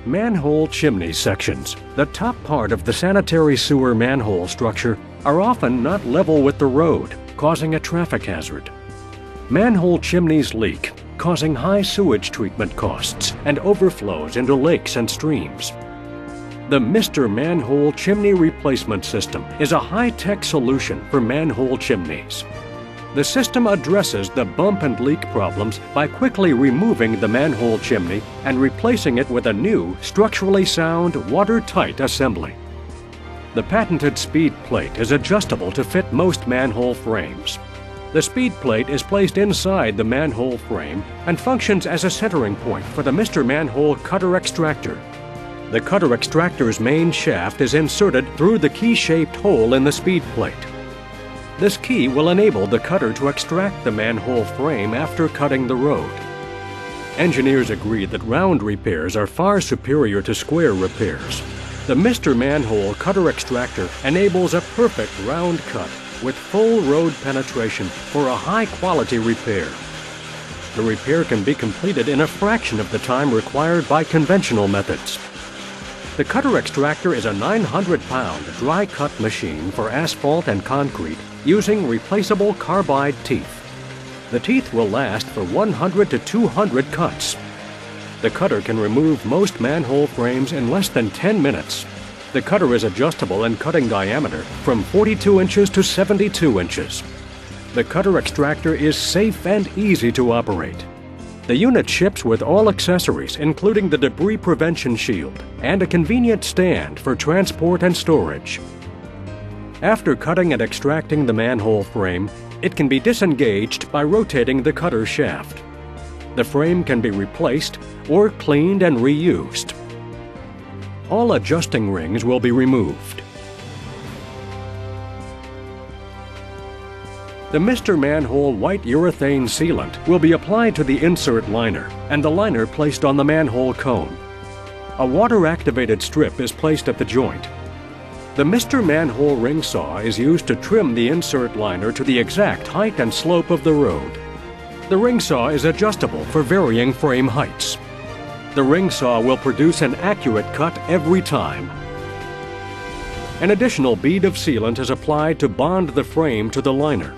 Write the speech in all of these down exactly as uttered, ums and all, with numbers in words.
Manhole chimney sections, the top part of the sanitary sewer manhole structure, are often not level with the road, causing a traffic hazard. Manhole chimneys leak, causing high sewage treatment costs and overflows into lakes and streams. The Mister Manhole Chimney Replacement System is a high-tech solution for manhole chimneys. The system addresses the bump and leak problems by quickly removing the manhole chimney and replacing it with a new, structurally sound, watertight assembly. The patented speed plate is adjustable to fit most manhole frames. The speed plate is placed inside the manhole frame and functions as a centering point for the Mister Manhole cutter extractor. The cutter extractor's main shaft is inserted through the key-shaped hole in the speed plate. This key will enable the cutter to extract the manhole frame after cutting the road. Engineers agree that round repairs are far superior to square repairs. The Mister Manhole cutter extractor enables a perfect round cut with full road penetration for a high-quality repair. The repair can be completed in a fraction of the time required by conventional methods. The cutter extractor is a nine hundred pound dry cut machine for asphalt and concrete using replaceable carbide teeth. The teeth will last for one hundred to two hundred cuts. The cutter can remove most manhole frames in less than ten minutes. The cutter is adjustable in cutting diameter from forty-two inches to seventy-two inches. The cutter extractor is safe and easy to operate. The unit ships with all accessories, including the debris prevention shield and a convenient stand for transport and storage. After cutting and extracting the manhole frame, it can be disengaged by rotating the cutter shaft. The frame can be replaced or cleaned and reused. All adjusting rings will be removed. The Mister Manhole white urethane sealant will be applied to the insert liner and the liner placed on the manhole cone. A water-activated strip is placed at the joint. The Mister Manhole ring saw is used to trim the insert liner to the exact height and slope of the road. The ring saw is adjustable for varying frame heights. The ring saw will produce an accurate cut every time. An additional bead of sealant is applied to bond the frame to the liner.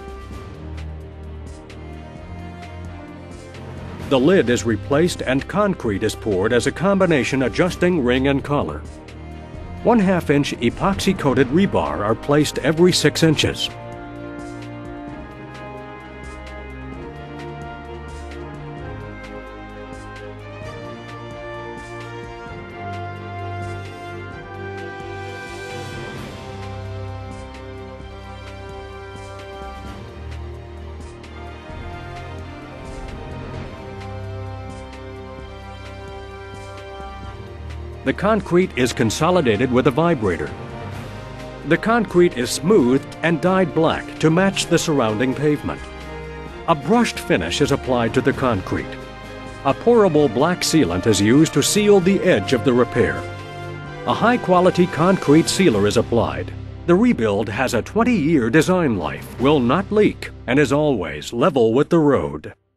The lid is replaced and concrete is poured as a combination adjusting ring and collar. One half inch epoxy-coated rebar are placed every six inches. The concrete is consolidated with a vibrator. The concrete is smoothed and dyed black to match the surrounding pavement. A brushed finish is applied to the concrete. A pourable black sealant is used to seal the edge of the repair. A high-quality concrete sealer is applied. The rebuild has a twenty year design life, will not leak, and is always level with the road.